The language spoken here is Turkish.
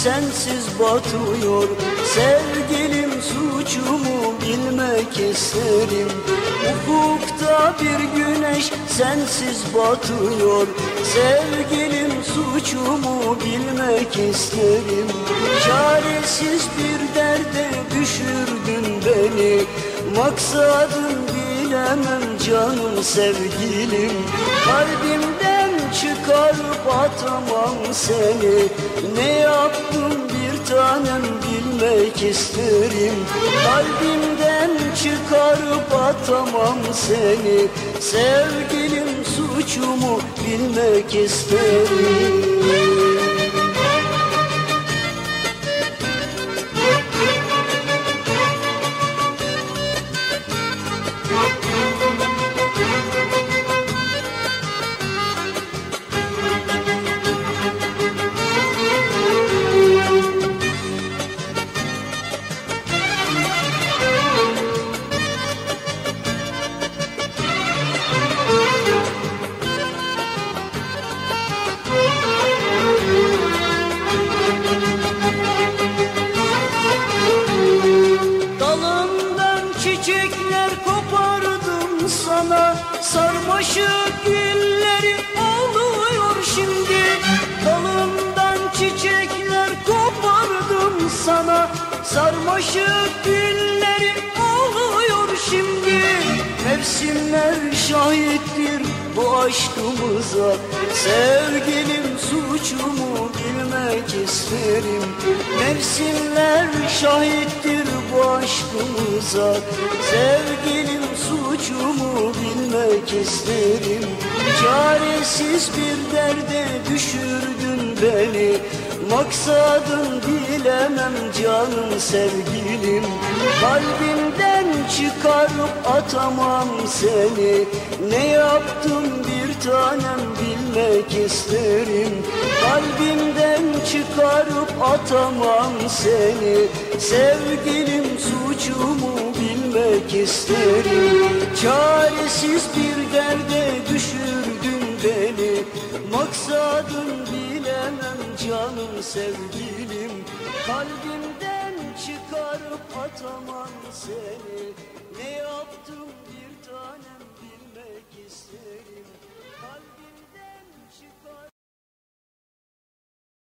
sensiz batıyor. Sevgilim suçumu bilmek isterim. Ufukta bir güneş sensiz batıyor. Sevgilim suçumu bilmek isterim. Çaresiz bir derde düşürdün beni. Maksadın bilemem canım sevgilim. Kalbimden çıkarıp atamam seni. Ne yaptım bir tanem bilmek isterim. Kalbimden çıkarıp atamam seni. Sevgilim suçumu bilmek isterim. Çiçekler kopardım sana, sarmaşık gülleri oluyor şimdi. Dalımdan çiçekler kopardım sana, sarmaşık gülleri oluyor şimdi. Mevsimler şahittir bu aşkımıza, sevgilim suçumu bilmek isterim. Mevsimler şahittir bu aşkımıza, sevgilim suçumu bilmek isterim. Çaresiz bir derde düşürdün beni. Maksadın bilemem canım sevgilim. Kalbimden çıkarıp atamam seni. Ne yaptım bir tanem bilmek isterim. Kalbimden çıkarıp atamam seni. Sevgilim suçumu bilmek isterim. Çaresiz bir derde düşürdün beni. Maksadın bilemem canım sevgilim. Kalbimden çıkarıp atamam seni.